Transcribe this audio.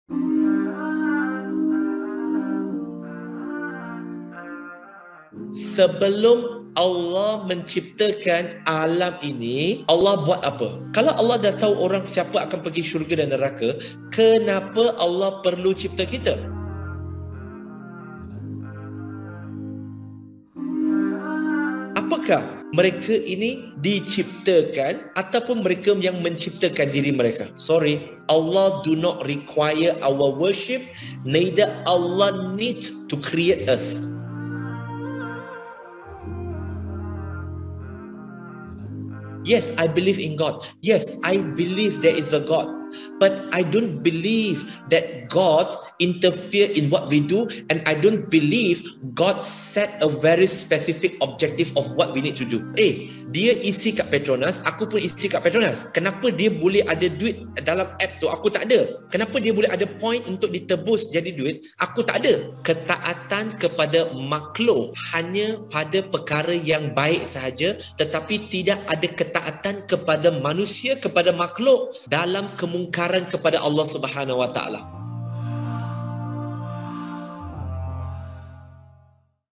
Sebelum Allah menciptakan alam ini, Allah buat apa? Kalau Allah dah tahu orang siapa akan pergi syurga dan neraka, kenapa Allah perlu cipta kita? Apakah mereka ini diciptakan ataupun mereka yang menciptakan diri mereka? Sorry, Allah do not require our worship, neither Allah needs to create us. Yes, I believe in God. Yes, I believe there is a God. But I don't believe that God interfere in what we do, and I don't believe God set a very specific objective of what we need to do. Dia isi kat Petronas, aku pun isi kat Petronas. Kenapa dia boleh ada duit dalam app tu? Aku tak ada. Kenapa dia boleh ada point untuk ditebus jadi duit? Aku tak ada. Ketaatan kepada makhluk hanya pada perkara yang baik sahaja, tetapi tidak ada ketaatan kepada manusia, kepada makhluk dalam kemungkaran kepada Allah Subhanahu Wa Taala.